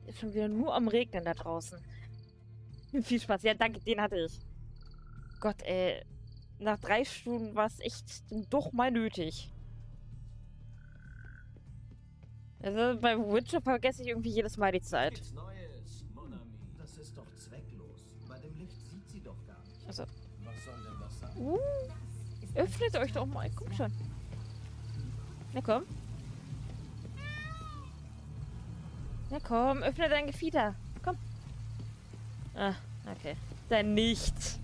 ist schon wieder nur am Regnen da draußen. Viel Spaß. Ja, danke, den hatte ich. Gott, ey. Nach 3 Stunden war es echt doch mal nötig. Also bei Witcher vergesse ich irgendwie jedes Mal die Zeit. Nichts Neues, Mon ami. Das ist doch zwecklos. Bei dem Licht sieht sie doch gar nicht. Also. Was soll denn das sein? Öffnet euch doch mal. Komm schon. Na komm. Na komm, öffne dein Gefieder. Komm. Ah, okay. Dann nicht.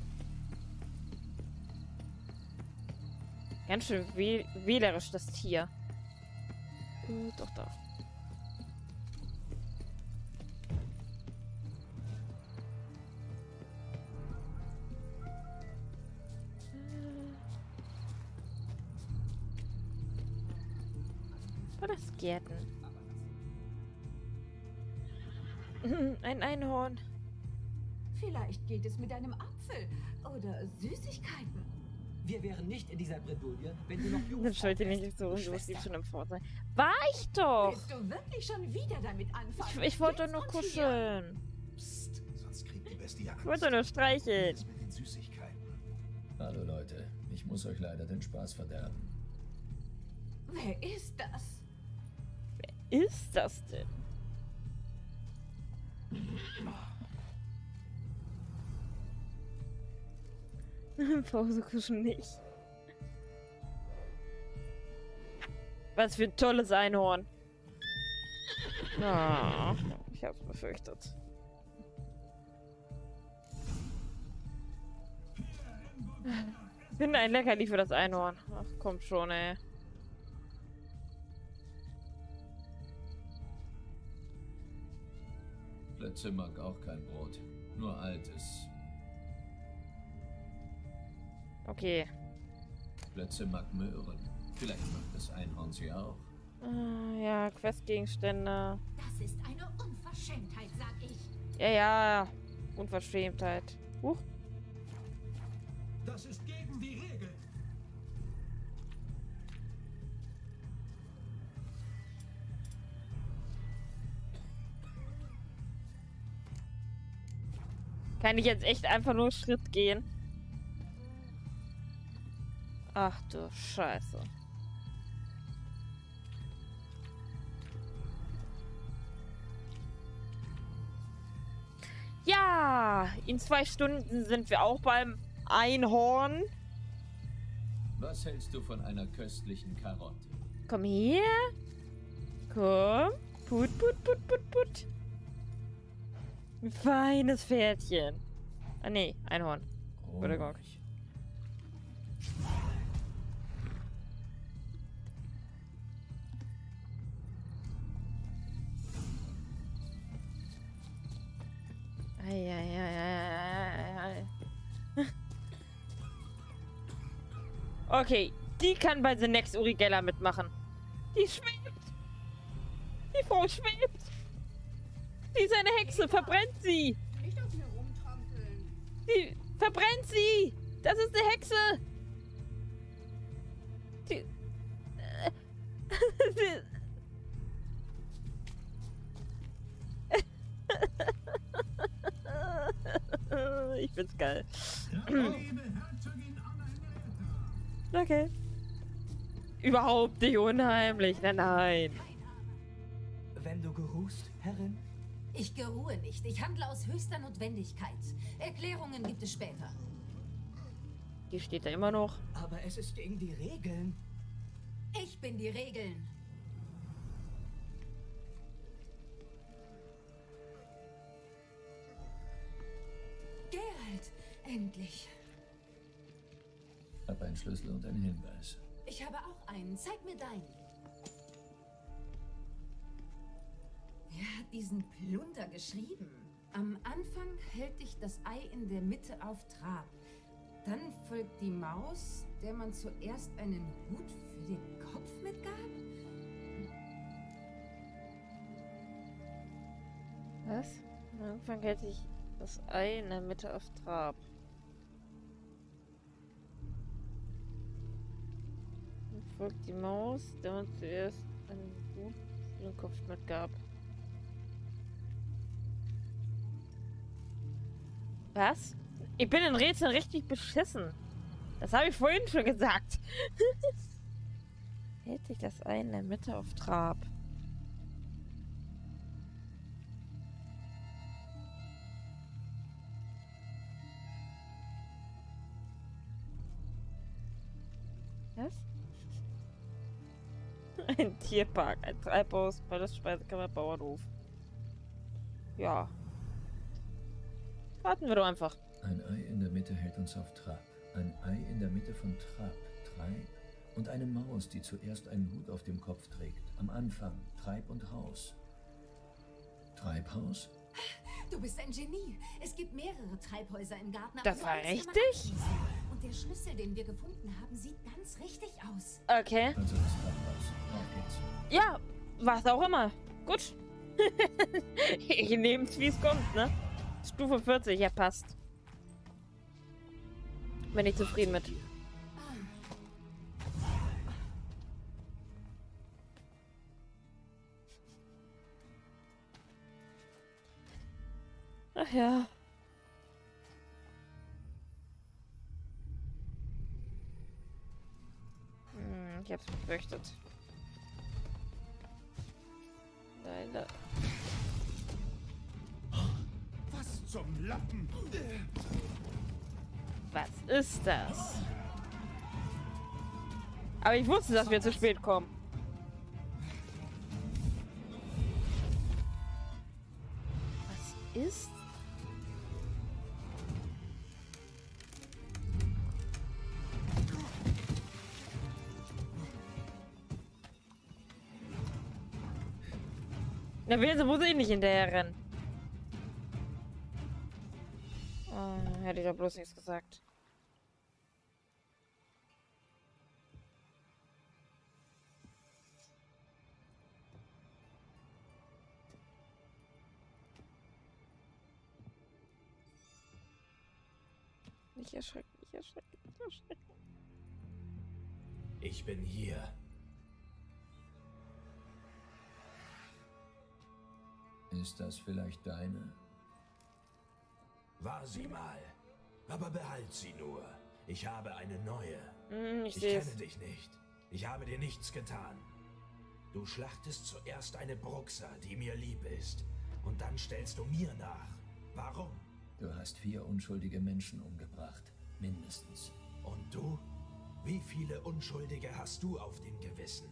Ganz schön wählerisch, das Tier. Doch, da. War das Gärten? Ein Einhorn. Vielleicht geht es mit einem Apfel oder Süßigkeiten. Wir wären nicht in dieser Bredouille, wenn du noch Dann Jungfrau scheut ihr wärst, nicht so du rum, du musst Schwester. schon im Fort sein. War ich doch! Willst du wirklich schon wieder damit anfangen? Ich wollte Jetzt nur und hier? kuscheln. Psst, sonst kriegt die Bestie Angst. Ich wollte nur streicheln. Was mit den Süßigkeiten? Hallo Leute, ich muss euch leider den Spaß verderben. Wer ist das? Ist das denn? Pause kuscheln nicht. Was für ein tolles Einhorn. Ah, ich hab's befürchtet. Ich bin ein Leckerli für das Einhorn. Ach, kommt schon, ey. Plätze mag auch kein Brot, nur altes. Okay. Plätze mag Möhren. Vielleicht mag das Einhorn sie auch. Ah, ja, Questgegenstände. Das ist eine Unverschämtheit, sag ich. Ja, ja. Unverschämtheit. Huch. Das ist gegen die Regeln. Kann ich jetzt echt einfach nur einen Schritt gehen? Ach du Scheiße. Ja, in 2 Stunden sind wir auch beim Einhorn. Was hältst du von einer köstlichen Karotte? Komm her. Komm. Put, put, put, put, put. Ein feines Pferdchen. Ah, nee, Einhorn. Entschuldigung. Ruhig. Ei. Okay, die kann bei The Next Urigella mitmachen. Die schwebt. Die Frau schwebt. Die ist eine Hexe. Verbrennt sie. Nicht auf mir rumtrampeln. Die verbrennt sie. Das ist eine Hexe. Die... Ich find's geil. Okay. Überhaupt nicht unheimlich. Nein. Wenn du geruhst, Herrin? Ich geruhe nicht. Ich handle aus höchster Notwendigkeit. Erklärungen gibt es später. Die steht da immer noch. Aber es ist gegen die Regeln. Ich bin die Regeln. Geralt, endlich. Hab einen Schlüssel und einen Hinweis. Ich habe auch einen. Zeig mir deinen. Wer hat diesen Plunder geschrieben? Am Anfang hält dich das Ei in der Mitte auf Trab. Dann folgt die Maus, der man zuerst einen Hut für den Kopf mitgab. Was? Am Anfang hält sich das Ei in der Mitte auf Trab. Dann folgt die Maus, der man zuerst einen Hut für den Kopf mitgab. Was? Ich bin in Rätseln richtig beschissen. Das habe ich vorhin schon gesagt. Hält sich das Ei in der Mitte auf Trab? Was? Ein Tierpark, ein Treibhaus, Speisekammer, Bauernhof. Ja. Warten wir doch einfach. Ein Ei in der Mitte hält uns auf Trab. Ein Ei in der Mitte von Trab, Treib und eine Maus, die zuerst einen Hut auf dem Kopf trägt. Am Anfang Treib und Haus. Treibhaus? Du bist ein Genie. Es gibt mehrere Treibhäuser im Garten. Das nur war eins kann man richtig? abschließen. Und der Schlüssel, den wir gefunden haben, sieht ganz richtig aus. Okay. Also das Treibhaus. Auf geht's. Ja, was auch immer. Gut. Ich nehme es, wie es kommt, ne? Stufe 40, ja, passt. Bin ich zufrieden mit. Ach ja. Ich hab's befürchtet. Leider. Was zum Lappen? Was ist das? Aber ich wusste, dass wir zu spät kommen. Was ist? Na, Welse muss ich nicht hinterher rennen. Oh, hätte ich doch bloß nichts gesagt. Nicht erschrecken, nicht erschrecken, nicht erschrecken. Ich bin hier. Ist das vielleicht deine? War sie mal. Aber behalt sie nur. Ich habe eine neue. Ich Ich sehe kenne es. dich nicht. Ich habe dir nichts getan. Du schlachtest zuerst eine Bruxa, die mir lieb ist. Und dann stellst du mir nach. Warum? Du hast 4 unschuldige Menschen umgebracht. Mindestens. Und du? Wie viele Unschuldige hast du auf dem Gewissen?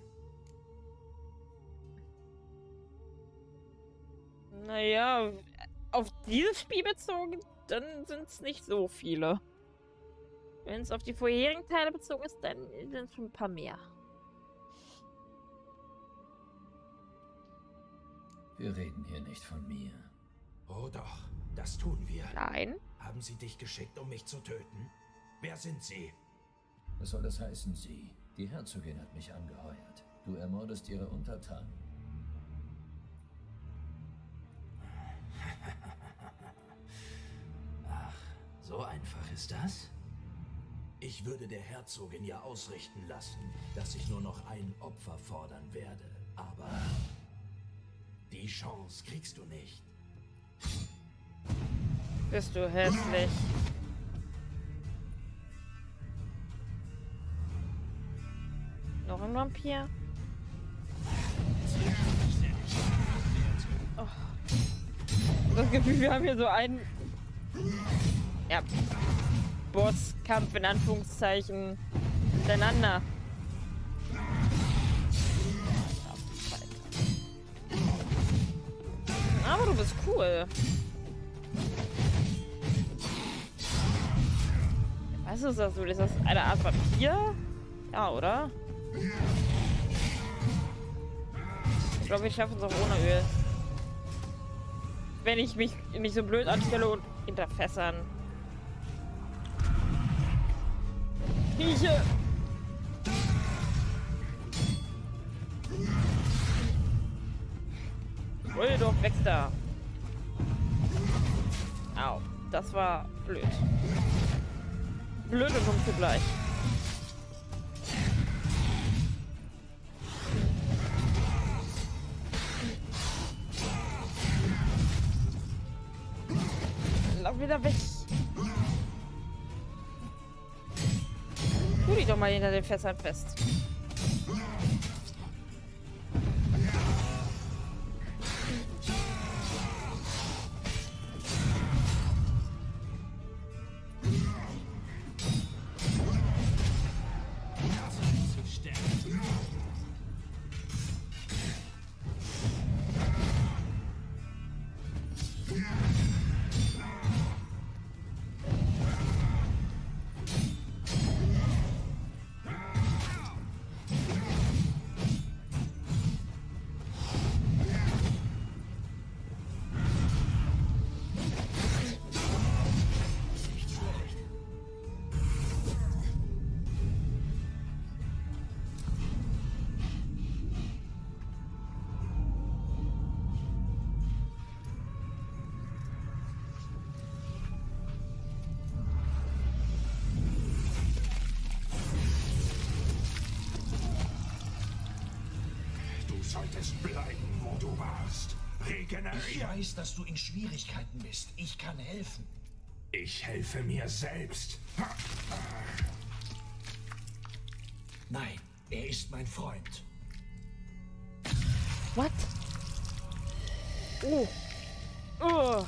Naja, auf dieses Spiel bezogen, dann sind es nicht so viele. Wenn es auf die vorherigen Teile bezogen ist, dann sind es schon ein paar mehr. Wir reden hier nicht von mir. Oh doch, das tun wir. Nein. Haben sie dich geschickt, um mich zu töten? Wer sind sie? Was soll das heißen, sie? Die Herzogin hat mich angeheuert. Du ermordest ihre Untertanen. Ach, so einfach ist das? Ich würde der Herzogin ja ausrichten lassen, dass ich nur noch ein Opfer fordern werde. Aber die Chance kriegst du nicht. Bist du hässlich. Noch ein Vampir? Oh. Das Gefühl, wir haben hier so einen... Ja. Bosskampf in Anführungszeichen miteinander. Aber du bist cool. Was ist das so? Ist das eine Art Vampir? Ja, oder? Ich glaube, wir schaffen es auch ohne Öl. Wenn ich mich nicht so blöd anstelle und hinterfässern. Rieche! Hol doch weg da! Au, das war blöd. Blöd und dumm zugleich. Lauf wieder weg. mal hinter den Fässern fest. Solltest bleiben, wo du warst. Regenerieren. Ich weiß, dass du in Schwierigkeiten bist. Ich kann helfen. Ich helfe mir selbst. Nein, er ist mein Freund. What? Oh. Oh.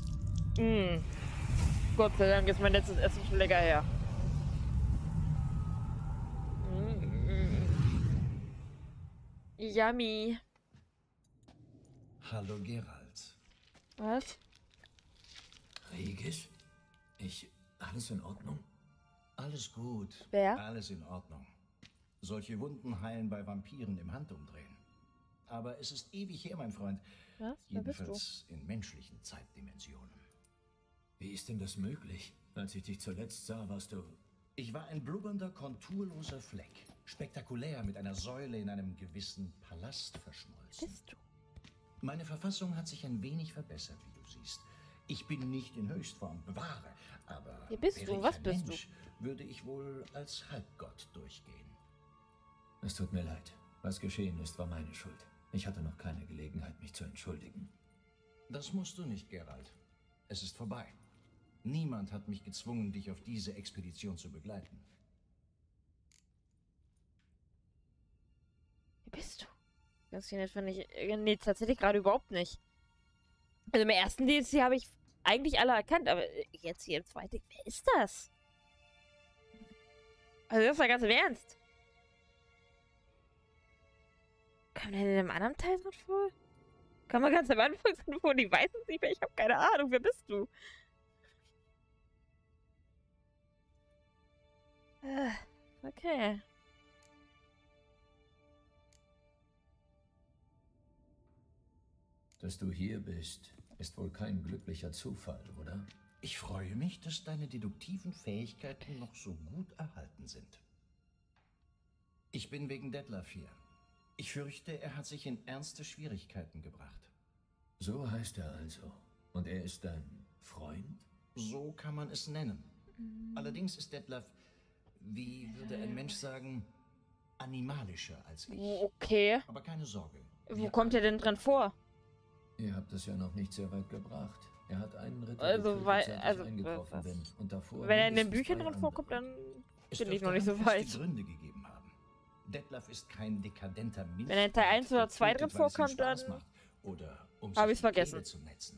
Gott sei Dank ist mein letztes Essen schon lecker her. Yummy. Hallo Geralt. Was? Regis? Alles in Ordnung? Alles gut. Wer? Alles in Ordnung. Solche Wunden heilen bei Vampiren im Handumdrehen. Aber es ist ewig her, mein Freund. Was? Wer bist du? Jedenfalls in menschlichen Zeitdimensionen. Wie ist denn das möglich? Als ich dich zuletzt sah, warst du... Ich war ein blubbernder, konturloser Fleck. Spektakulär mit einer Säule in einem gewissen Palast verschmolzen. Bist du? Meine Verfassung hat sich ein wenig verbessert, wie du siehst. Ich bin nicht in Höchstform, bewahre, aber Wer bist wäre du? ich Was ein bist Mensch, würde ich wohl als Halbgott durchgehen. Es tut mir leid. Was geschehen ist, war meine Schuld. Ich hatte noch keine Gelegenheit, mich zu entschuldigen. Das musst du nicht, Geralt. Es ist vorbei. Niemand hat mich gezwungen, dich auf diese Expedition zu begleiten. Wer bist du? Das hier finde ich. Nee, tatsächlich gerade überhaupt nicht. Also im ersten DLC habe ich eigentlich alle erkannt, aber jetzt hier im zweiten. Wer ist das? Also das war ganz im Ernst. Kam der in einem anderen Teil drin vor? Kam man ganz am Anfang drin vor? Die weiß es nicht mehr. Ich habe keine Ahnung. Wer bist du? Okay. Dass du hier bist, ist wohl kein glücklicher Zufall, oder? Ich freue mich, dass deine deduktiven Fähigkeiten noch so gut erhalten sind. Ich bin wegen Detlef hier. Ich fürchte, er hat sich in ernste Schwierigkeiten gebracht. So heißt er also. Und er ist dein Freund? So kann man es nennen. Allerdings ist Detlef, wie würde ein Mensch sagen, animalischer als ich. Okay. Aber keine Sorge. Wo kommt er denn dran vor? Ihr habt es ja noch nicht sehr weit gebracht. Er hat einen Ritter Also, getötet, weil, seit ich also, eingetroffen bin. Und davor wenn er in den mindestens Büchern 3 drin vorkommt, andere. dann Es bin ich dürfte noch nicht so handfeste weit. Gründe gegeben haben. Detlef ist kein dekadenter Milch. Wenn er in Teil 1 oder 2 drin getötet, weil es ihm vorkommt, Spaß dann macht. Oder um hab sich ich's die vergessen. Kehle zu netzen.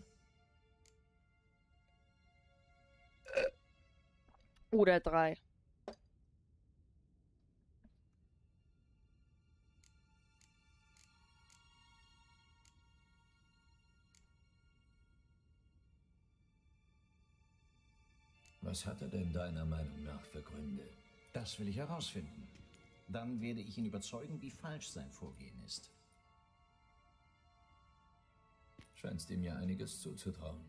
Oder 3. Was hat er denn deiner Meinung nach für Gründe? Das will ich herausfinden. Dann werde ich ihn überzeugen, wie falsch sein Vorgehen ist. Scheinst ihm ja einiges zuzutrauen.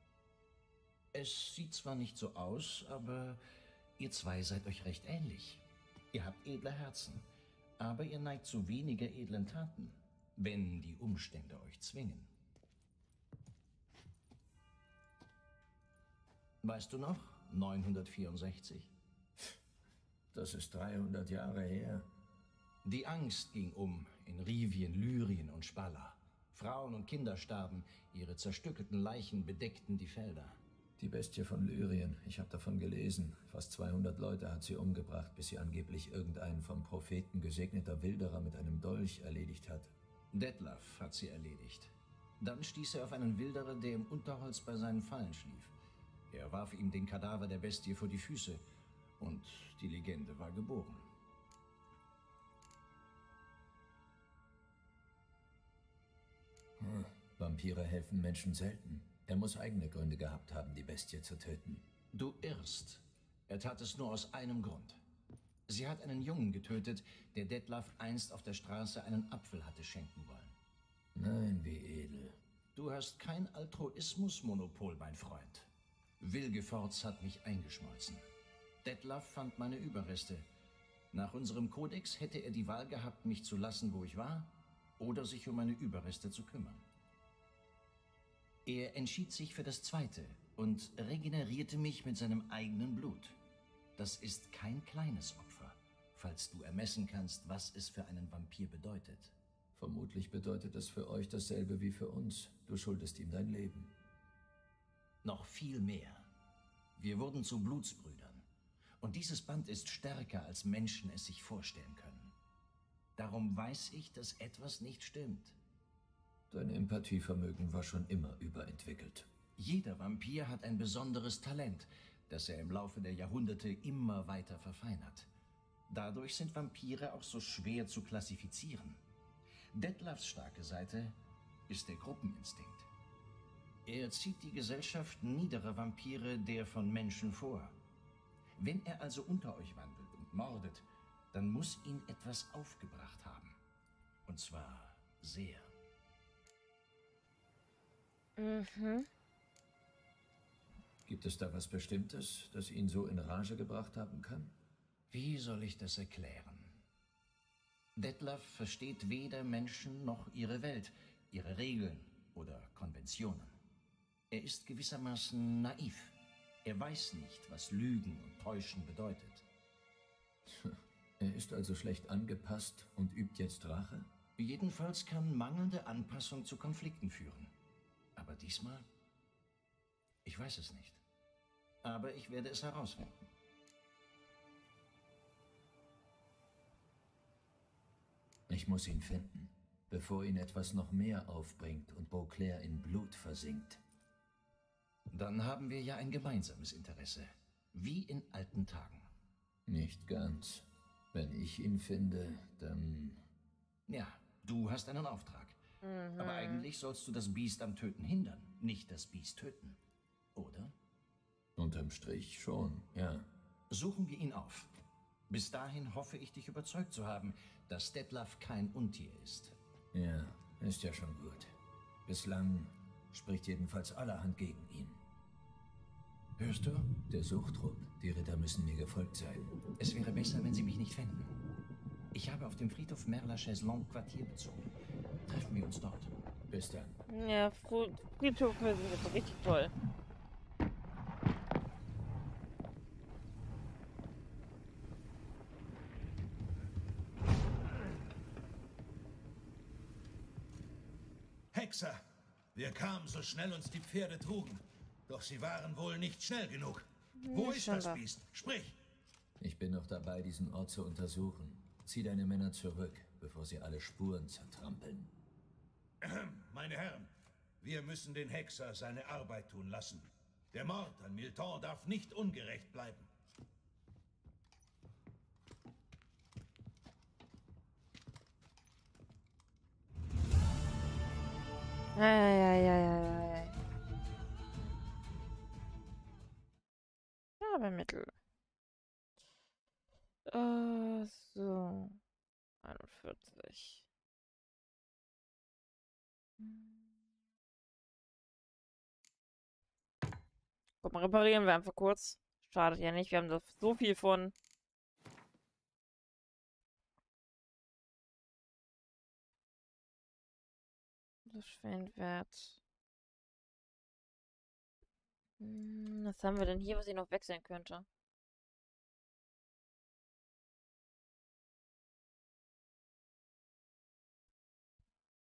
Es sieht zwar nicht so aus, aber ihr zwei seid euch recht ähnlich. Ihr habt edle Herzen, aber ihr neigt zu weniger edlen Taten, wenn die Umstände euch zwingen. Weißt du noch? 964. Das ist 300 Jahre her. Die Angst ging um in Rivien, Lyrien und Spalla. Frauen und Kinder starben, ihre zerstückelten Leichen bedeckten die Felder. Die Bestie von Lyrien. Ich habe davon gelesen. Fast 200 Leute hat sie umgebracht, bis sie angeblich irgendein vom Propheten gesegneter Wilderer mit einem Dolch erledigt hat. Detlef hat sie erledigt. Dann stieß er auf einen Wilderer, der im Unterholz bei seinen Fallen schlief. Er warf ihm den Kadaver der Bestie vor die Füße und die Legende war geboren. Vampire helfen Menschen selten. Er muss eigene Gründe gehabt haben, die Bestie zu töten. Du irrst. Er tat es nur aus einem Grund. Sie hat einen Jungen getötet, der Detlef einst auf der Straße einen Apfel hatte schenken wollen. Nein, wie edel. Du hast kein Altruismusmonopol, mein Freund. Wilgefortz hat mich eingeschmolzen. Detlef fand meine Überreste. Nach unserem Kodex hätte er die Wahl gehabt, mich zu lassen, wo ich war, oder sich um meine Überreste zu kümmern. Er entschied sich für das Zweite und regenerierte mich mit seinem eigenen Blut. Das ist kein kleines Opfer, falls du ermessen kannst, was es für einen Vampir bedeutet. Vermutlich bedeutet es für euch dasselbe wie für uns. Du schuldest ihm dein Leben. Noch viel mehr. Wir wurden zu Blutsbrüdern. Und dieses Band ist stärker, als Menschen es sich vorstellen können. Darum weiß ich, dass etwas nicht stimmt. Dein Empathievermögen war schon immer überentwickelt. Jeder Vampir hat ein besonderes Talent, das er im Laufe der Jahrhunderte immer weiter verfeinert. Dadurch sind Vampire auch so schwer zu klassifizieren. Detlefs starke Seite ist der Gruppeninstinkt. Er zieht die Gesellschaft niederer Vampire der von Menschen vor. Wenn er also unter euch wandelt und mordet, dann muss ihn etwas aufgebracht haben. Und zwar sehr. Gibt es da was Bestimmtes, das ihn so in Rage gebracht haben kann? Wie soll ich das erklären? Detlef versteht weder Menschen noch ihre Welt, ihre Regeln oder Konventionen. Er ist gewissermaßen naiv. Er weiß nicht, was Lügen und Täuschen bedeutet. Er ist also schlecht angepasst und übt jetzt Rache? Jedenfalls kann mangelnde Anpassung zu Konflikten führen. Aber diesmal? Ich weiß es nicht. Aber ich werde es herausfinden. Ich muss ihn finden, bevor ihn etwas noch mehr aufbringt und Beauclair in Blut versinkt. Dann haben wir ja ein gemeinsames Interesse. Wie in alten Tagen. Nicht ganz. Wenn ich ihn finde, dann... Ja, du hast einen Auftrag. Aber eigentlich sollst du das Biest am Töten hindern, nicht das Biest töten. Oder? Unterm Strich schon, ja. Suchen wir ihn auf. Bis dahin hoffe ich, dich überzeugt zu haben, dass Detlef kein Untier ist. Ja, ist ja schon gut. Bislang spricht jedenfalls allerhand gegen ihn. Hörst du? Der Suchtrupp. Die Ritter müssen mir gefolgt sein. Es wäre besser, wenn sie mich nicht fänden. Ich habe auf dem Friedhof Merla-Chaiselong Quartier bezogen. Treffen wir uns dort. Bis dann. Ja, Friedhöfe sind richtig toll. Hexer! Wir kamen, so schnell uns die Pferde trugen. Doch sie waren wohl nicht schnell genug. Wo ist das Biest? Sprich! Ich bin noch dabei, diesen Ort zu untersuchen. Zieh deine Männer zurück, bevor sie alle Spuren zertrampeln. Meine Herren, wir müssen den Hexer seine Arbeit tun lassen. Der Mord an Milton darf nicht ungerecht bleiben. Ja. Werbemittel. So. 41. Guck mal, reparieren wir einfach kurz. Schadet ja nicht, wir haben da so viel von. Das Schwendwert. Was haben wir denn hier, was ich noch wechseln könnte?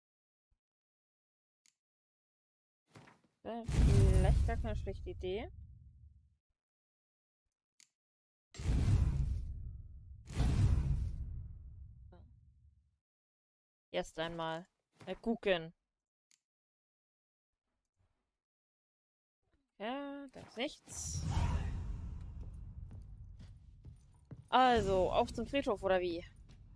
Vielleicht gar keine schlechte Idee. Erst einmal. Gucken. Ja, da ist nichts. Also, auf zum Friedhof, oder wie?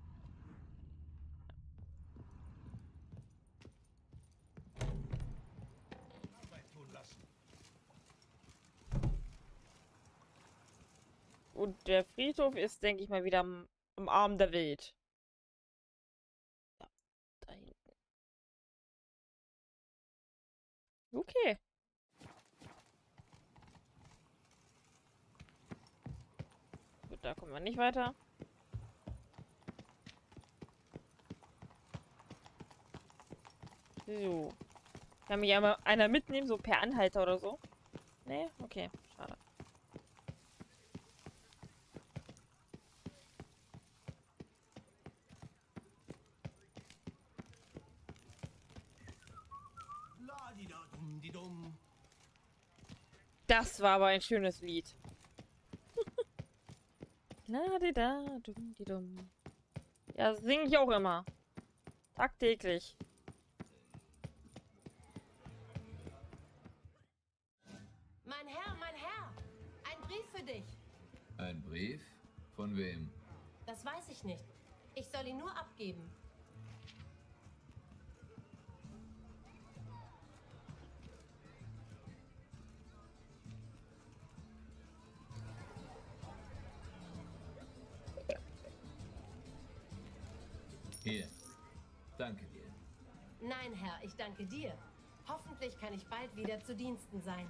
Arbeit tun lassen. Und der Friedhof ist, denke ich mal, wieder am Arm der Welt. Ja, da hinten. Okay. Gut, da kommen wir nicht weiter. So. Kann mich ja einer mitnehmen, so per Anhalter oder so? Nee? Okay, schade. Das war aber ein schönes Lied. La-di-da, dumm-di-dumm. Ja, singe ich auch immer. Tagtäglich. Mein Herr, ein Brief für dich. Ein Brief? Von wem? Das weiß ich nicht. Ich soll ihn nur abgeben. Hier. Danke dir. Nein, Herr, ich danke dir. Hoffentlich kann ich bald wieder zu Diensten sein.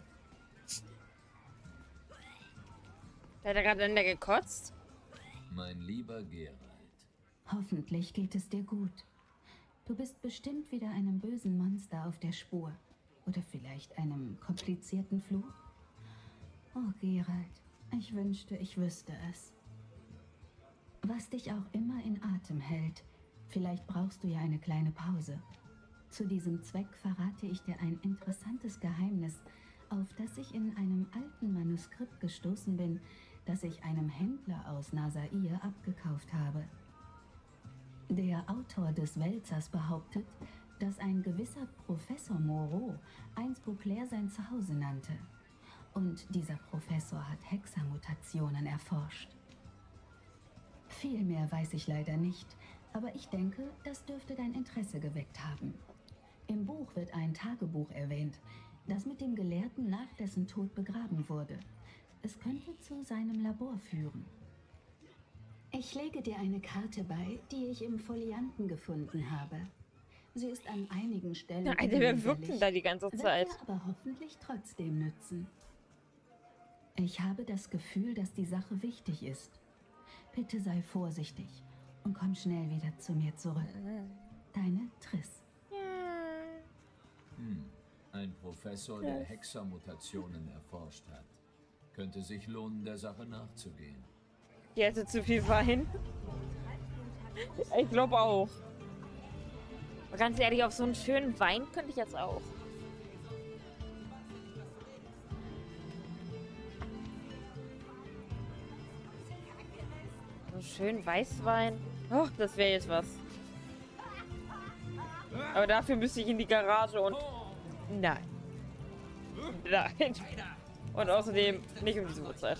Hat er gerade in der gekotzt? Mein lieber Geralt. Hoffentlich geht es dir gut. Du bist bestimmt wieder einem bösen Monster auf der Spur. Oder vielleicht einem komplizierten Fluch. Oh, Geralt, ich wünschte, ich wüsste es. Was dich auch immer in Atem hält, vielleicht brauchst du ja eine kleine Pause. Zu diesem Zweck verrate ich dir ein interessantes Geheimnis, auf das ich in einem alten Manuskript gestoßen bin, das ich einem Händler aus Nasair abgekauft habe. Der Autor des Wälzers behauptet, dass ein gewisser Professor Moreau einst Beauclair sein Zuhause nannte. Und dieser Professor hat Hexermutationen erforscht. Viel mehr weiß ich leider nicht, aber ich denke, das dürfte dein Interesse geweckt haben. Im Buch wird ein Tagebuch erwähnt, das mit dem Gelehrten nach dessen Tod begraben wurde. Es könnte zu seinem Labor führen. Ich lege dir eine Karte bei, die ich im Folianten gefunden habe. Sie ist an einigen Stellen Ja, Alter, wer wirkt denn da die ganze Zeit? wird dir aber hoffentlich trotzdem nützen. Ich habe das Gefühl, dass die Sache wichtig ist. Bitte sei vorsichtig und komm schnell wieder zu mir zurück. Deine Triss. Ein Professor, der Hexermutationen erforscht hat. Könnte sich lohnen, der Sache nachzugehen. Die hatte zu viel Wein. Ich glaube auch. Ganz ehrlich, auf so einen schönen Wein könnte ich jetzt auch. So einen schönen Weißwein. Oh, das wäre jetzt was. Aber dafür müsste ich in die Garage und... Nein. Nein. Und außerdem nicht um diese Uhrzeit.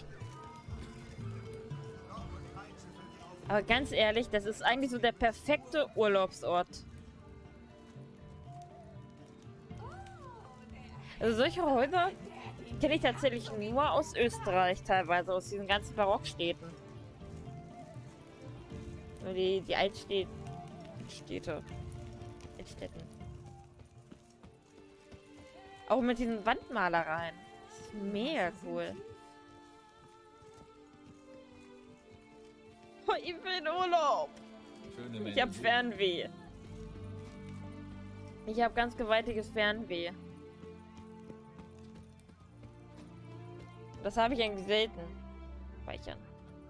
Aber ganz ehrlich, das ist eigentlich so der perfekte Urlaubsort. Also solche Häuser kenne ich tatsächlich nur aus Österreich teilweise, aus diesen ganzen Barockstädten. Nur die Altstädte. Altstädten. Auch mit diesen Wandmalereien. Das ist mega cool. Oh, ich will in Urlaub. Ich habe Fernweh. Ich habe ganz gewaltiges Fernweh. Das habe ich eigentlich selten. Speichern.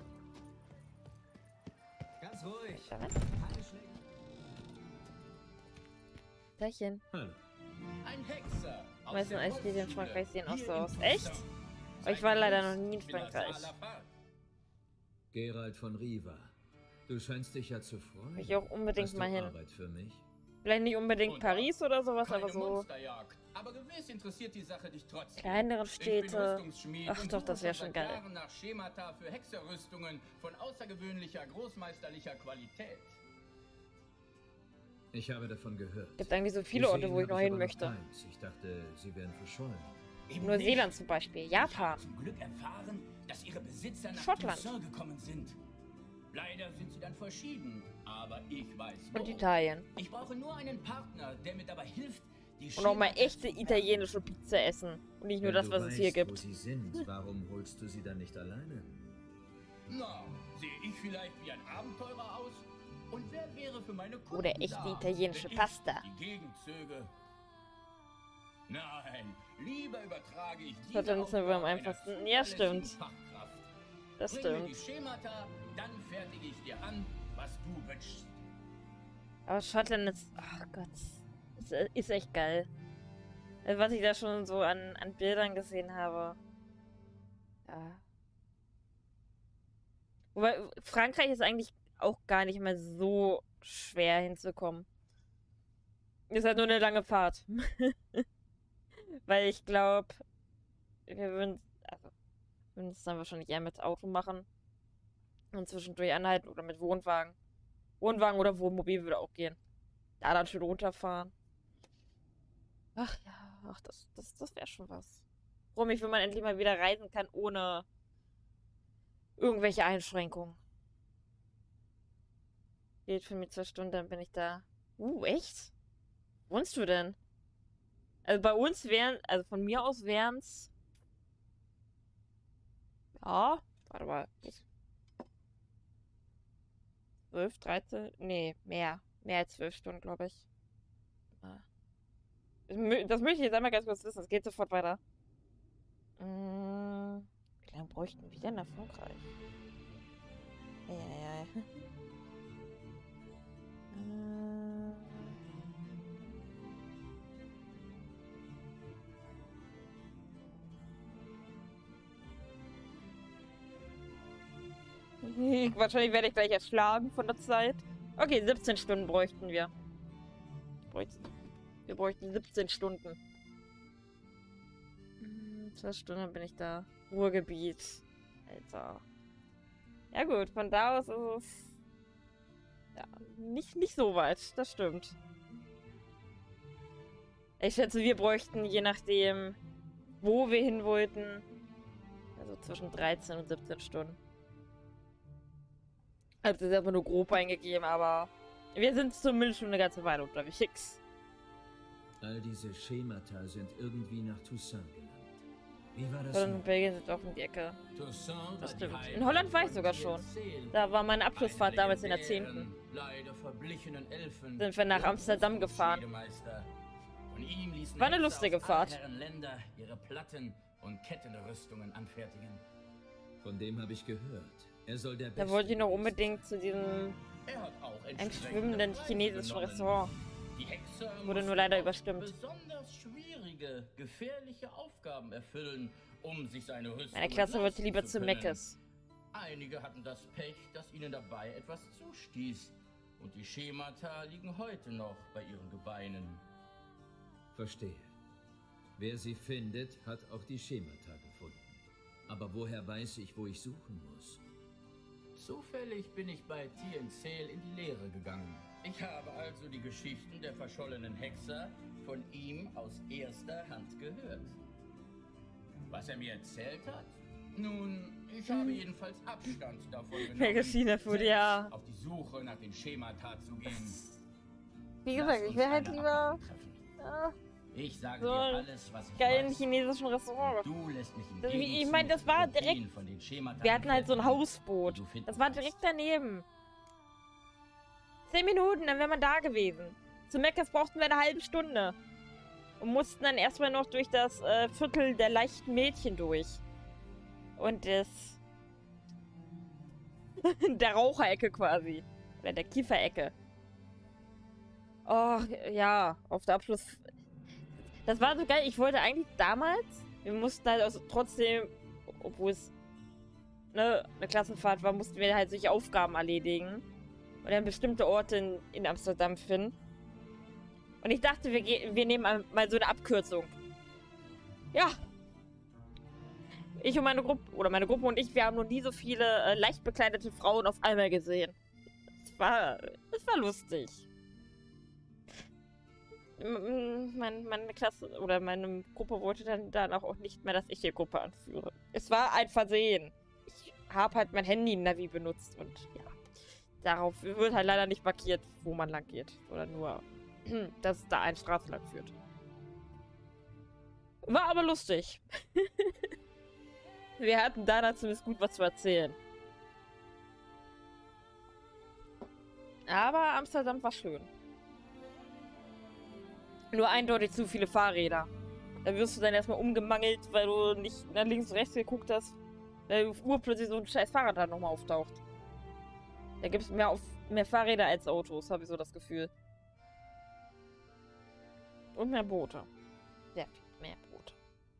Ganz ruhig. Gleichen. Ein Hexer. Die meisten Eisstädte in Frankreich sehen auch so aus. Echt? Aber ich war leider noch nie in Frankreich. Geralt von Riva, du scheinst dich ja zu freuen. Will ich auch unbedingt Hast du mal hin. Arbeit für mich? Vielleicht nicht unbedingt Und Paris oder sowas, keine aber so Monsterjagd. Aber gewiss interessiert die Sache dich trotzdem. kleinere Ich bin Städte. Rüstungsschmied Ach und doch, suche das wäre schon schon seit geil. Jahren nach Schemata für Hexerrüstungen von außergewöhnlicher, großmeisterlicher Qualität. Ich habe davon gehört. Gibt eigentlich so viele Orte, wo ich noch hin möchte. Ich dachte, sie wären verschollen. Eben Neuseeland nicht. zum Beispiel, Ich Japan. habe zum Glück erfahren, dass ihre Besitzer nach Schottland. Toussaint gekommen sind. Leider sind sie dann verschieden, aber ich weiß Und wo. Italien. Ich brauche nur einen Partner, der mir dabei hilft, die Und auch mal Schemata echte zu lernen. italienische Pizza essen. Und nicht nur Wenn das, du was es hier weißt, Wo gibt. sie sind, warum holst du sie dann nicht alleine? Na, sehe ich vielleicht wie ein Abenteurer aus? Und wer wäre für meine Kunden Oder echte da, italienische wenn ich Pasta. die Gegend zöge? Nein, lieber übertrage ich diese Schottland ist aber am Aufgabe einer einfachsten. Ja, stimmt. zuverlässigen Fachkraft. Das Bring mir die stimmt. Schemata, dann fertige ich dir an, was du wünschst. Aber Schottland ist... Ach Gott. Ist echt geil. Also, was ich da schon so an Bildern gesehen habe. Ja. Wobei, Frankreich ist eigentlich auch gar nicht mehr so schwer hinzukommen. Ist halt nur eine lange Fahrt. Weil ich glaube, wir würden es dann wahrscheinlich eher mit Auto machen. Und zwischendurch anhalten oder mit Wohnwagen. Wohnwagen oder Wohnmobil würde auch gehen. Da dann schön runterfahren. Ach ja, ach, das wäre schon was. Freue mich, wenn man endlich mal wieder reisen kann, ohne irgendwelche Einschränkungen. Geht für mich 2 Stunden, dann bin ich da. Echt? Wo wohnst du denn? Also bei uns wären, also von mir aus wären's. Ja, warte mal. 12, 13? Nee, mehr. Mehr als 12 Stunden, glaube ich. Das möchte ich jetzt einmal ganz kurz wissen. Es geht sofort weiter. Wie lange bräuchten wir denn nach Frankreich? Ja. Wahrscheinlich werde ich gleich erschlagen von der Zeit. Okay, 17 Stunden bräuchten wir. Wir bräuchten 17 Stunden. 2 Stunden bin ich da. Ruhrgebiet. Alter. Ja gut, von da aus ist es... Ja, nicht so weit. Das stimmt. Ich schätze, wir bräuchten, je nachdem, wo wir hin wollten, also zwischen 13 und 17 Stunden. Ich habe das erstmal nur grob eingegeben, aber wir sind zumindest schon eine ganze Weile unterwegs. All diese Schemata sind irgendwie nach Toussaint genannt. Wie war das? Holland und Belgien sind auch um die Ecke. Toussaint Das war stimmt. die Heimat In Holland war ich von sogar schon. Tienzeel. Da war meine Abschlussfahrt Einen damals in der legendären, 10. leider verblichenen Elfen Sind wir nach und Amsterdam gefahren. Rüstungsschmiedemeister. Von ihm ließen War eine Hexer lustige aus Fahrt. allen Herren Länder ihre Platten und Kettenrüstungen anfertigen. Von dem habe ich gehört. Er soll der Da Beste wollte ich noch gewesen unbedingt zu diesem Er hat auch einem entsprechende schwimmenden Preise chinesischen genommen. Restaurant. Die Hexer Wurde nur mussten leider oft überstimmt. besonders schwierige, gefährliche Aufgaben erfüllen, um sich seine Rüstung Meine Klasse wollte lieber zu können. Meckes. Einige hatten das Pech, dass ihnen dabei etwas zustieß. Und die Schemata liegen heute noch bei ihren Gebeinen. Verstehe. Wer sie findet, hat auch die Schemata gefunden. Aber woher weiß ich, wo ich suchen muss? Zufällig bin ich bei Tienzeel in die Lehre gegangen. Ich habe also die Geschichten der verschollenen Hexer von ihm aus erster Hand gehört. Was er mir erzählt hat? Nun, ich habe jedenfalls Abstand davon genommen, China Food, selbst ja. auf die Suche nach den Schemata zu gehen. Wie Lass gesagt, ich uns wäre halt eine lieber Abmachung treffen. Ich sage so dir alles, was ich geil im weiß. chinesischen Restaurant. Du lässt mich im Das- ich Gegenzug meine, das war Kopien direkt- von den Schemata Wir hatten halt so ein anfertigen, Hausboot. die du finden Das war kannst. direkt daneben. 10 Minuten, dann wäre man da gewesen. Zu Meckes brauchten wir eine halbe Stunde. Und mussten dann erstmal noch durch das Viertel der leichten Mädchen durch. Und das... der Raucherecke quasi. Oder der Kieferecke. Oh, ja, auf der Abschluss... Das war so geil. Ich wollte eigentlich damals... Wir mussten halt also trotzdem, obwohl es eine Klassenfahrt war, mussten wir halt solche Aufgaben erledigen. Und dann bestimmte Orte in Amsterdam finden. Und ich dachte, wir nehmen mal so eine Abkürzung. Ja. Ich und meine Gruppe, oder meine Gruppe und ich, wir haben noch nie so viele leicht bekleidete Frauen auf einmal gesehen. Es war lustig. Meine Klasse oder meine Gruppe wollte dann auch nicht mehr, dass ich die Gruppe anführe. Es war ein Versehen. Ich habe halt mein Handy-Navi benutzt und ja. Darauf wird halt leider nicht markiert, wo man lang geht. Oder nur, dass da eine Straße lang führt. War aber lustig. Wir hatten da zumindest gut was zu erzählen. Aber Amsterdam war schön. Nur eindeutig zu viele Fahrräder. Da wirst du dann erstmal umgemangelt, weil du nicht nach links und rechts geguckt hast. Weil urplötzlich so ein scheiß Fahrrad da nochmal auftaucht. Da gibt es mehr Fahrräder als Autos, habe ich so das Gefühl. Und mehr Boote. Sehr viel mehr Boote.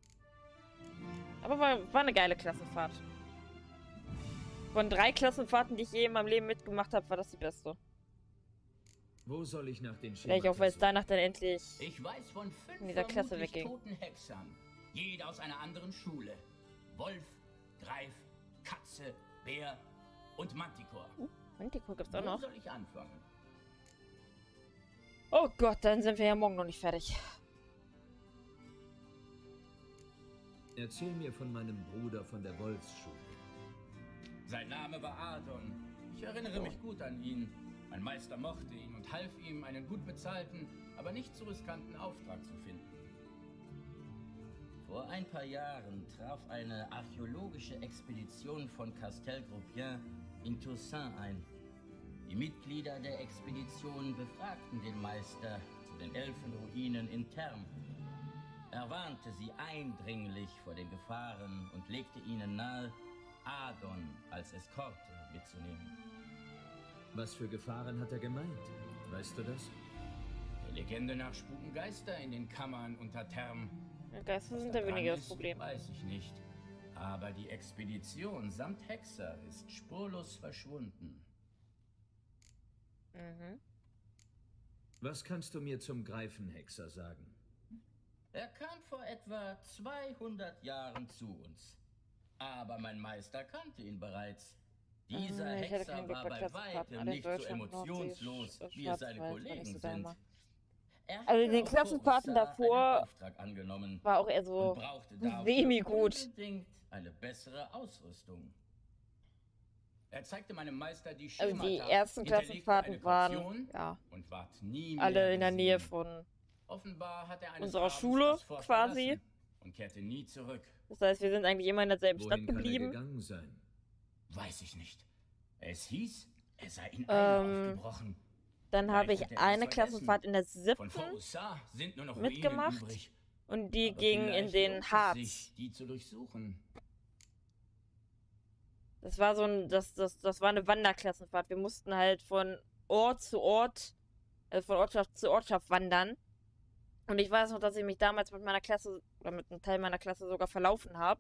Aber war eine geile Klassenfahrt. Von 3 Klassenfahrten, die ich je in meinem Leben mitgemacht habe, war das die beste. Wo soll ich nach den Vielleicht auch, weil es danach dann endlich Ich weiß von 5 in dieser Klasse vermutlich wegging. toten Hexern. Jeder aus einer anderen Schule. Wolf, Greif, Katze, Bär und Manticore. Manticore gibt's auch Wo noch. soll ich anfangen? Oh Gott, dann sind wir ja morgen noch nicht fertig. Erzähl mir von meinem Bruder von der Wolfsschule. Sein Name war Adon. Ich erinnere mich gut an ihn. Mein Meister mochte ihn und half ihm, einen gut bezahlten, aber nicht zu riskanten Auftrag zu finden. Vor ein paar Jahren traf eine archäologische Expedition von Castel-Groupian in Toussaint ein. Die Mitglieder der Expedition befragten den Meister zu den Elfenruinen in Thermes. Er warnte sie eindringlich vor den Gefahren und legte ihnen nahe, Adon als Eskorte mitzunehmen. Was für Gefahren hat er gemeint? Weißt du das? Der Legende nach spuken Geister in den Kammern unter Thermes. Ja, Geister Was sind da ja weniger dran das ist, Problem. weiß ich nicht. Aber die Expedition samt Hexer ist spurlos verschwunden. Mhm. Was kannst du mir zum Greifenhexer sagen? Er kam vor etwa 200 Jahren zu uns. Aber mein Meister kannte ihn bereits. Dieser Ich hätte Hexer keinen Glück war bei bei Klassenfahrten. weitem Alle nicht so Deutschland, Nordsee, emotionslos, wie es seine Schwarzwald, war Kollegen nicht so da sind. immer. Er Also in hatte den auf Klassenfahrten Coruscant davor einen Auftrag angenommen war auch eher und so brauchte dafür semi-gut. unbedingt eine bessere Ausrüstung. Er zeigte meinem Meister die Also Schemata, die ersten hinterlegte Klassenfahrten eine waren Kaution ja und ward nie mehr alle in der Nähe gesehen. von Offenbar hat er eines unserer Abends Schule das Fort quasi. verlassen und kehrte nie zurück. Das heißt, wir sind eigentlich immer in derselben Stadt Wohin kann er geblieben. gegangen sein? Weiß ich nicht. Es hieß, er sei in Eile aufgebrochen. Dann habe Vielleicht ich hat er eine etwas vergessen. Klassenfahrt in der Von 7. Coruscant sind nur noch mitgemacht. Ruinen übrig. Und die Aber ging in vielleicht den lohnt es Harz. sich, die zu durchsuchen. Das war so ein, das war eine Wanderklassenfahrt. Wir mussten halt von Ort zu Ort, von Ortschaft zu Ortschaft wandern. Und ich weiß noch, dass ich mich damals mit meiner Klasse, oder mit einem Teil meiner Klasse sogar verlaufen habe.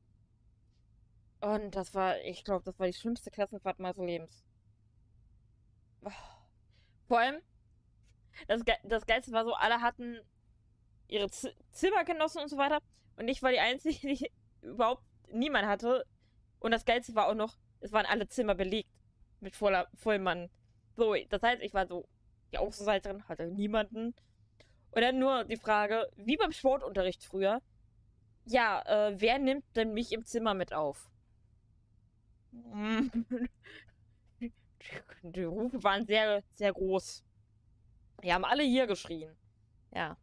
Und das war, ich glaube, das war die schlimmste Klassenfahrt meines Lebens. Oh. Vor allem, das Geilste war so, alle hatten ihre Zimmergenossen und so weiter. Und ich war die Einzige, die überhaupt niemand hatte. Und das Geilste war auch noch, es waren alle Zimmer belegt. Mit Vollmann. So, das heißt, ich war so die Außenseiterin, hatte niemanden. Und dann nur die Frage, wie beim Sportunterricht früher, ja, wer nimmt denn mich im Zimmer mit auf? Die Rufe waren sehr, sehr groß. Die haben alle hier geschrien. Ja.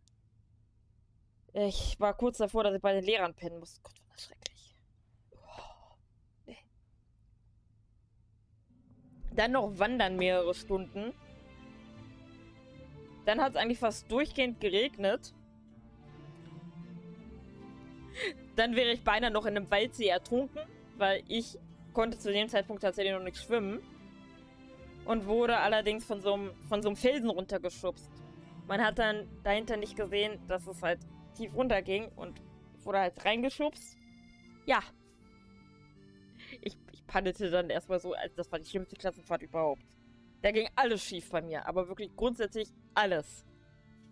Ich war kurz davor, dass ich bei den Lehrern pennen musste. Gott, war das schrecklich. Oh, nee. Dann noch wandern mehrere Stunden. Dann hat es eigentlich fast durchgehend geregnet. Dann wäre ich beinahe noch in einem Waldsee ertrunken, weil ich konnte zu dem Zeitpunkt tatsächlich noch nicht schwimmen. Und wurde allerdings von so einem Felsen runtergeschubst. Man hat dann dahinter nicht gesehen, dass es halt tief runterging und wurde halt reingeschubst. Ja. Ich paddelte dann erstmal so, als das war die schlimmste Klassenfahrt überhaupt. Da ging alles schief bei mir, aber wirklich grundsätzlich alles.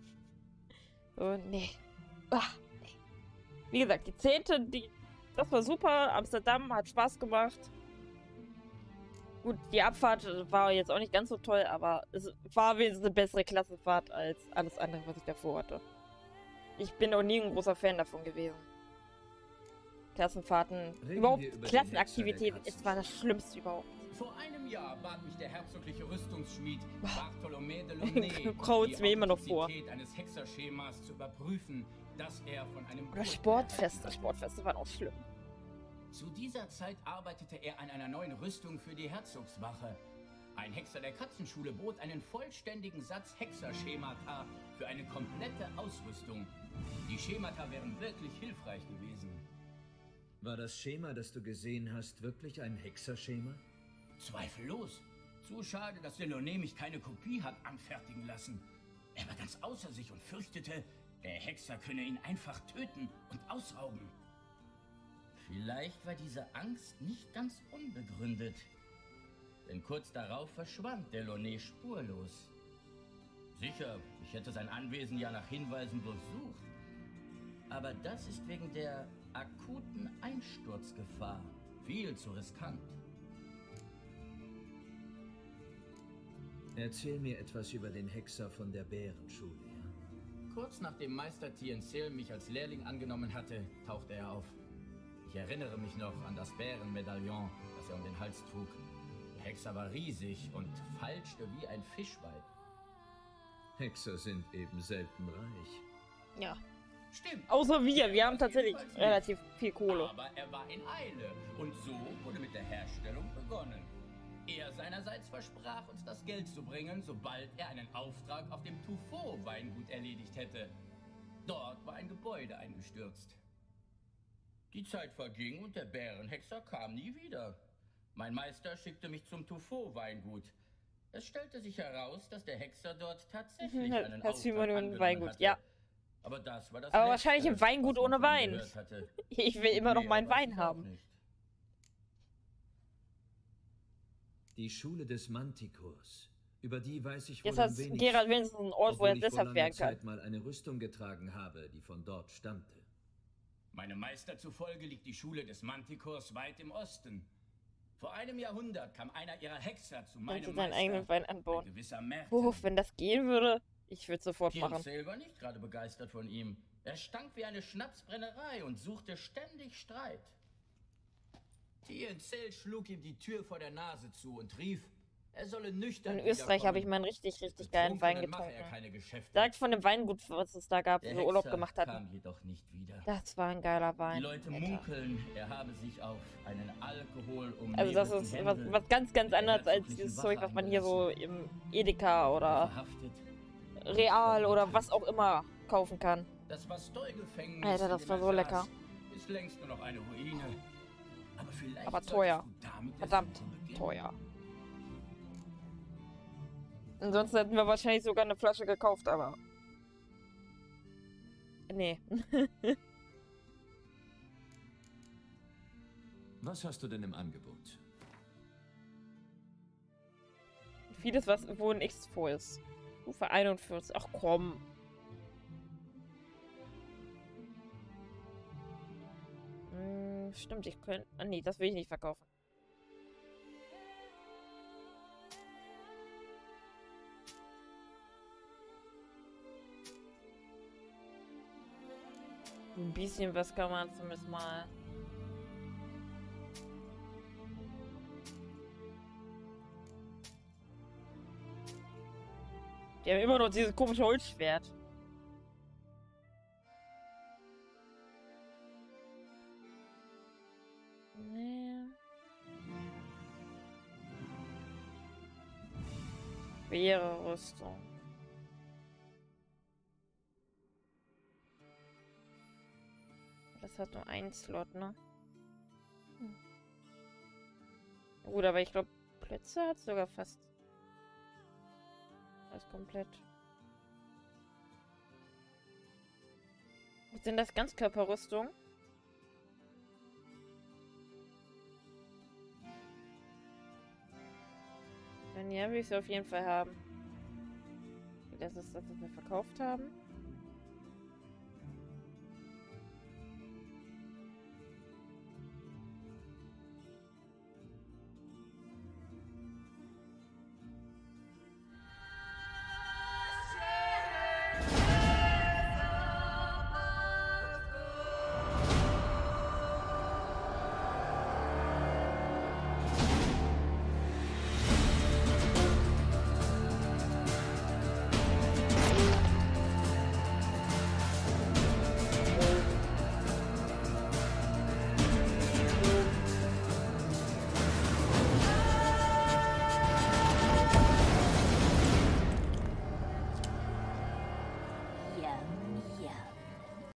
So, nee. Ah, nee. Wie gesagt, die 10., das war super. Amsterdam hat Spaß gemacht. Gut, die Abfahrt war jetzt auch nicht ganz so toll, aber es war wenigstens eine bessere Klassenfahrt als alles andere, was ich davor hatte. Ich bin auch nie ein großer Fan davon gewesen. Klassenfahrten, überhaupt Klassenaktivitäten, es war das Schlimmste überhaupt. Vor einem Jahr bat mich der herzogliche Rüstungsschmied Bartholomä de Launay, Kraut's mir immer noch vor. die eines Hexerschemas zu überprüfen, das er von einem Oder Sportfeste. Sportfeste waren auch schlimm. Zu dieser Zeit arbeitete er an einer neuen Rüstung für die Herzogswache. Ein Hexer der Katzenschule bot einen vollständigen Satz Hexerschemata für eine komplette Ausrüstung. Die Schemata wären wirklich hilfreich gewesen. War das Schema, das du gesehen hast, wirklich ein Hexerschema? Zweifellos. Zu schade, dass Delaunay mich keine Kopie hat anfertigen lassen. Er war ganz außer sich und fürchtete, der Hexer könne ihn einfach töten und ausrauben. Vielleicht war diese Angst nicht ganz unbegründet. Denn kurz darauf verschwand Delaunay spurlos. Sicher, ich hätte sein Anwesen ja nach Hinweisen durchsucht. Aber das ist wegen der akuten Einsturzgefahr viel zu riskant. Erzähl mir etwas über den Hexer von der Bärenschule, ja? Kurz nachdem Meister Tienzel mich als Lehrling angenommen hatte, tauchte er auf. Ich erinnere mich noch an das Bärenmedaillon, das er um den Hals trug. Der Hexer war riesig und falschte wie ein Fischweib. Hexer sind eben selten reich. Ja. Stimmt. Außer wir haben tatsächlich relativ viel Kohle. Aber er war in Eile und so wurde mit der Herstellung begonnen. Er seinerseits versprach uns das Geld zu bringen, sobald er einen Auftrag auf dem Tuffeau-Weingut erledigt hätte. Dort war ein Gebäude eingestürzt. Die Zeit verging und der Bärenhexer kam nie wieder. Mein Meister schickte mich zum Tuffeau-Weingut. Es stellte sich heraus, dass der Hexer dort tatsächlich einen Auftrag angenommen hatte. Ja. Aber das war das Aber Letzte, wahrscheinlich im Weingut was man ohne von ihm Wein. gehört hatte. Ich will immer noch Mehr meinen weiß Wein ich auch haben. nicht. Die Schule des Mantikors. Über die weiß ich wohl Jetzt hat am wenigsten, Geralt wenigstens einen Ort, wo er obwohl ich vor deshalb langer werden kann. Zeit mal eine Rüstung getragen habe, die von dort stammte. Meinem Meister zufolge liegt die Schule des Mantikors weit im Osten. Vor einem Jahrhundert kam einer ihrer Hexer zu meinem Kannst du Meister, deinen eigenen Wein ein anbauen. gewisser Merten. Oh, wenn das gehen würde, ich würde sofort machen. Tienzel war nicht gerade begeistert von ihm. Er stank wie eine Schnapsbrennerei und suchte ständig Streit. Tienzel schlug ihm die Tür vor der Nase zu und rief, er solle nüchtern In Österreich habe ich mal einen richtig geilen Wein getrunken. Sagt von dem Weingut, was es da gab, wo wir Urlaub gemacht hatten. Kam jedoch nicht wieder. Das war ein geiler Wein. Die Leute munkeln, er habe sich auf einen Alkohol Also das ist was ganz anderes als dieses Zeug, was man hier so im Edeka oder Real oder was auch immer kaufen kann. Das Bastei-Gefängnis, Alter, das war so lecker. Ist längst nur noch eine Ruine. Aber vielleicht Aber teuer. solltest du damit Verdammt erst beginnen. teuer. Ansonsten hätten wir wahrscheinlich sogar eine Flasche gekauft, aber... Nee. Was hast du denn im Angebot? Vieles, wo ein X vor ist. Stufe 41. Ach komm. Stimmt, ich könnte... Ah, nee, das will ich nicht verkaufen. Ein bisschen was kann man zumindest mal... Die haben immer noch dieses komische Holzschwert. Nee. Schwere Rüstung. Das hat nur einen Slot, ne? Gut, aber ich glaube, Plötze hat sogar fast... Alles komplett. Sind das Ganzkörperrüstung? Wenn ja, will ich sie auf jeden Fall haben. Das ist das, was wir verkauft haben.